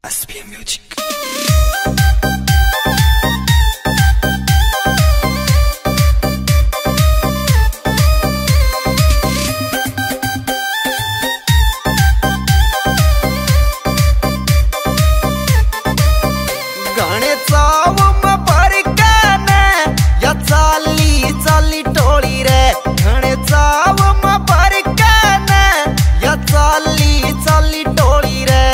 SPM Music। गाणे चाव म परकाने या चाली चाली टोळी रे। गाणे चाव म परकाने या चाली चाली टोळी रे।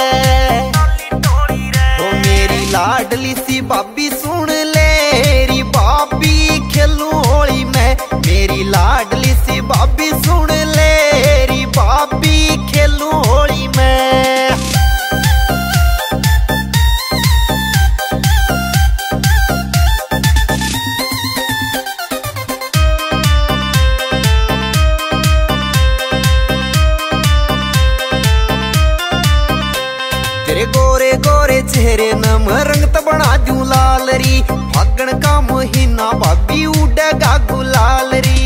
ओ मेरी लाडली सी बाबी सुन ले री बाबी खेलूं होली में। मेरी लाडली सी बाबी सुन ले री बाबी खेलूं होली में। तेरे गोरे गोरे चेहरे नम रंगत बना दूं लाल री। फागण का महीना भाभी उड़ेगा गुलाल री।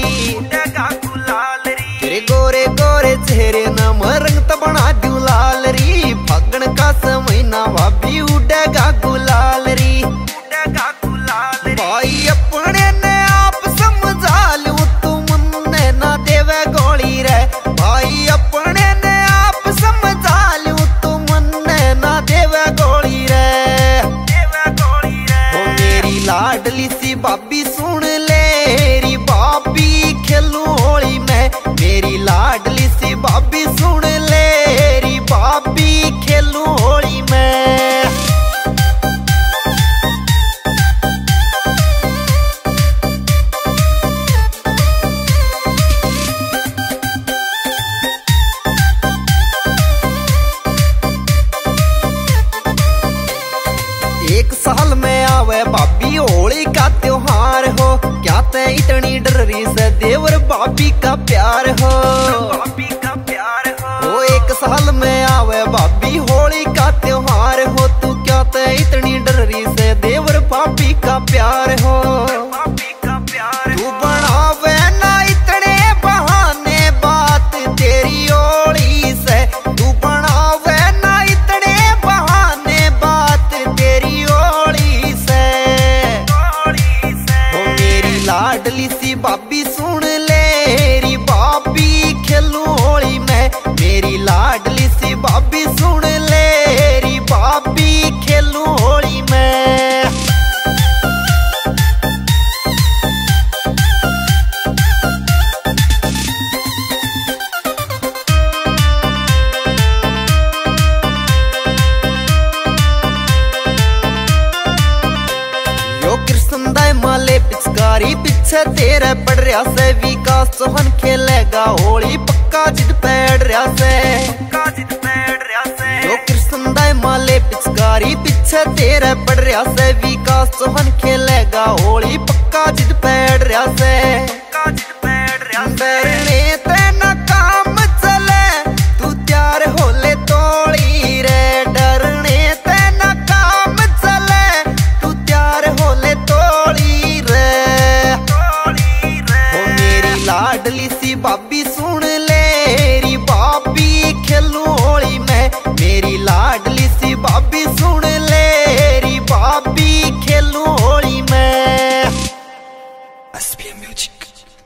तेरे गोरे गोरे चेहरे नम रंगत बना दूं लाल री। फागण का महीना भाभी उड़ेगा गुलाल री। भाई अपने ने आप समझा लूं तू मुन्ने ना देवे गोली रे। भाई अपने ने आप समझा लूं तू मुन्ने ना देवे गोली रे। ओ मेरी लाडली सी बाबी सुन ले री बाबी खेलूं होली में। मेरी लाडली सी बाबी सुन ले री बाबी खेलूं होली में। एक साल में आवे भाभी होली का त्योहार हो। क्या ते इतनी डरी से देवर भाभी का प्यार हो। वो एक साल में आवे भाभी होली का त्योहार हो। तू क्या ते इतनी डरी से देवर भाभी का प्यार हो। तू बनावे ना इतने बहाने बात तेरी होली से। तू बनावे ना इतने बहाने बात तेरी होली से। ओ मेरी लाडली सी बाबी सुन ले री बाबी खेलूं होली में। मेरी लाडली सी बाबी सुन ले री बाबी खेलूं होली में। यो कृष्ण दाय माले पिचकारी पीछे तेरे पड़ रहा से। विकास चौहान खेलेगा होली पक्का जिद पैड़ रहा से। यो कृष्ण दाय माले पिचकारी पीछे तेरे पड़ रहा से। विकास चौहान खेलेगा होली पक्का जिद पैड़ रहा से। डरने तेना काम चले तू त्यार होले तोड़ी रे। डरने तेना काम चले तू त्यार होले तोड़ी रे। ओ मेरी लाडली सी बाबी सुन